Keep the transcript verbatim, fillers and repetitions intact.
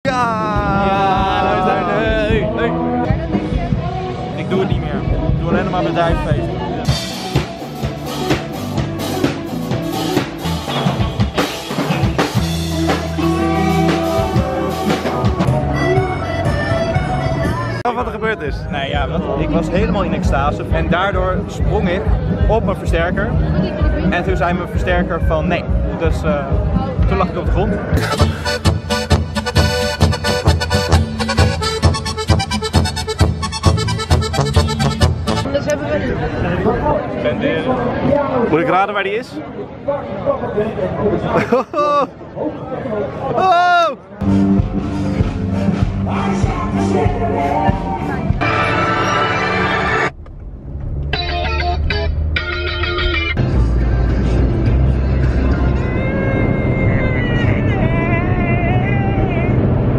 Ja! Ja, we zijn er. Hey, hey. Ik doe het niet meer. Ik doe alleen nog maar bedrijfsfeesten. Wat er gebeurd is. Nee, ja, wat, ik was helemaal in extase en daardoor sprong ik op mijn versterker. En toen zei mijn versterker van nee. Dus uh, toen lag ik op de grond. Dus hebben we Spenderen. Moet ik raden waar die is? Oh! Oh!